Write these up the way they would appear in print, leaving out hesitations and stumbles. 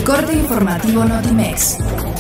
Corte informativo Notimex.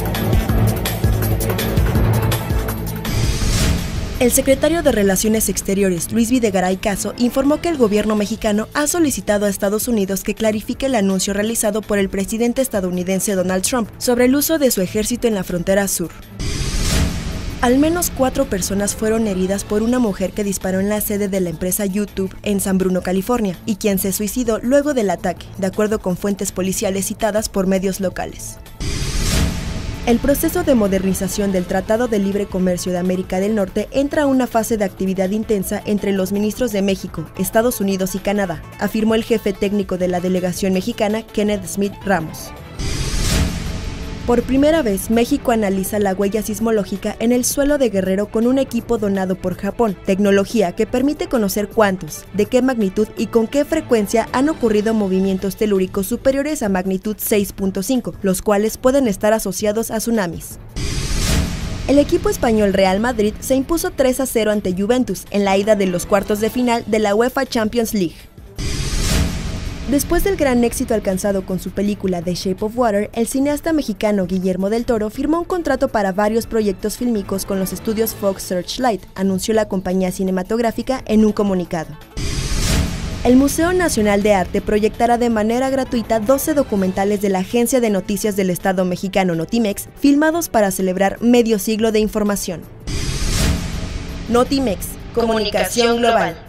El secretario de Relaciones Exteriores, Luis Videgaray Caso, informó que el gobierno mexicano ha solicitado a Estados Unidos que clarifique el anuncio realizado por el presidente estadounidense Donald Trump sobre el uso de su ejército en la frontera sur. Al menos 4 personas fueron heridas por una mujer que disparó en la sede de la empresa YouTube en San Bruno, California, y quien se suicidó luego del ataque, de acuerdo con fuentes policiales citadas por medios locales. El proceso de modernización del Tratado de Libre Comercio de América del Norte entra a una fase de actividad intensa entre los ministros de México, Estados Unidos y Canadá, afirmó el jefe técnico de la delegación mexicana, Kenneth Smith Ramos. Por primera vez, México analiza la huella sismológica en el suelo de Guerrero con un equipo donado por Japón, tecnología que permite conocer cuántos, de qué magnitud y con qué frecuencia han ocurrido movimientos telúricos superiores a magnitud 6.5, los cuales pueden estar asociados a tsunamis. El equipo español Real Madrid se impuso 3-0 ante Juventus en la ida de los cuartos de final de la UEFA Champions League. Después del gran éxito alcanzado con su película The Shape of Water, el cineasta mexicano Guillermo del Toro firmó un contrato para varios proyectos fílmicos con los estudios Fox Searchlight, anunció la compañía cinematográfica en un comunicado. El Museo Nacional de Arte proyectará de manera gratuita 12 documentales de la Agencia de Noticias del Estado mexicano Notimex, filmados para celebrar medio siglo de información. Notimex, comunicación global.